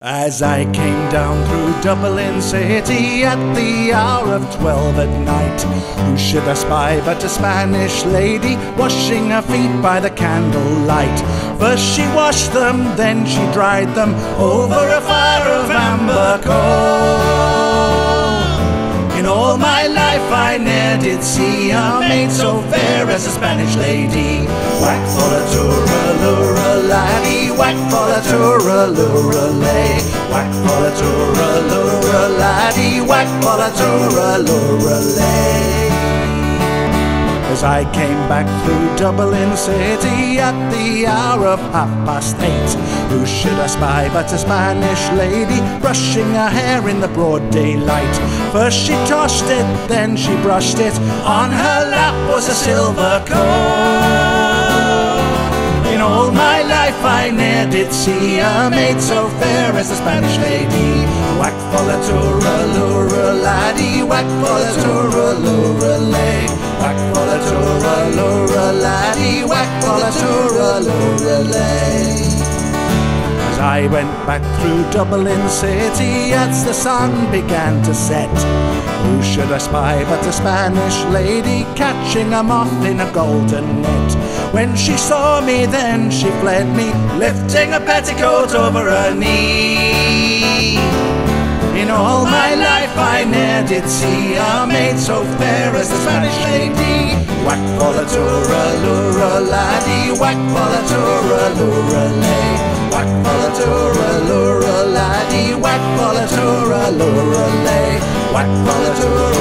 As I came down through Dublin city at the hour of 12 at night, who should I spy but a Spanish lady washing her feet by the candlelight. First she washed them, then she dried them over a fire of amber coal. In all my life I ne'er did see a maid so fair as a Spanish lady. Whack for a toora-lura laddie, whack for a toora-lura lay. Whack for a toora-lura laddie, whack for a toora-lura lay. As I came back through Dublin city at the hour of 8:30, who should I spy but a Spanish lady brushing her hair in the broad daylight. First she tossed it, then she brushed it, on her lap was a silver comb. In all my life I ne'er did see a maid so fair as a Spanish lady. Whack for a toora-lura laddie, whack for a toora-lura lay. Whack for a toora-lura laddie, whack for a toora-lura lay. As I went back through Dublin city as the sun began to set, who should I spy but a Spanish lady catching a moth in a golden net. When she saw me then she fled me, lifting a petticoat over her knee. In all my life I ne'er did see a maid so fair as the Spanish lady. Whack for a toora-lura laddie, whack for a toora-lura lay. Whack for a toora-lura laddie, whack for a toora-lura lay. Whack for a toora